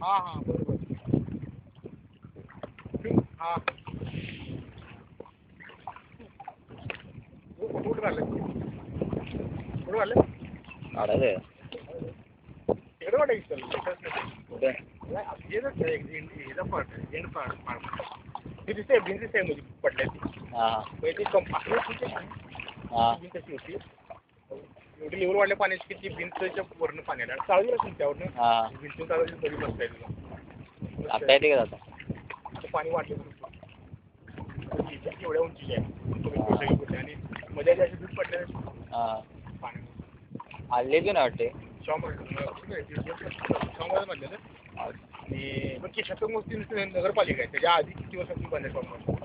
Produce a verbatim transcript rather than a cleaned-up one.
हा हा बरोबर. हा कुठं झालं कुठं झालं काढायचं तिकडे वाटाय चाललं कुठे ते दिसतंय भिंत दिसतंय म्हणजे पडल्या हा ती कंपनी हा कशी होती एवढी लेवल वाढल्या पाण्याची की ती भिंतच्या वरनं पाणी आलं चालू असेल त्यावरनं हा भिंत चालू बरी मस्त आहे तुला आता येते का आता आता पाणी वाढलं एवढ्या उंचीची आहे आणि मध्ये अशी दूध पडल्या हा पाणी आले की नाही वाटते आणि मग की छत्रपती नगरपालिका आहे त्याच्या आधी किती वर्षातून बांधले